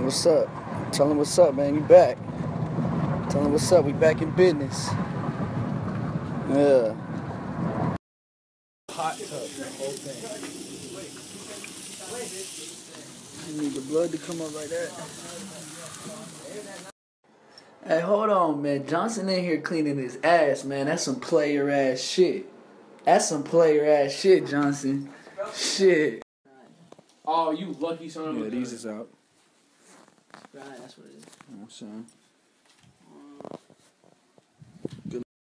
what's up. Tell him what's up, man. You back. Tell him what's up. We back in business. Yeah. Hot tub, the whole thing. You need the blood to come up like that. Hey, hold on, man. Johnson in here cleaning his ass, man. That's some player ass shit. That's some player ass shit, Johnson. Shit. Oh, you lucky son of a gun. Yeah, these is out. Right, that's what it is. You know what I'm saying?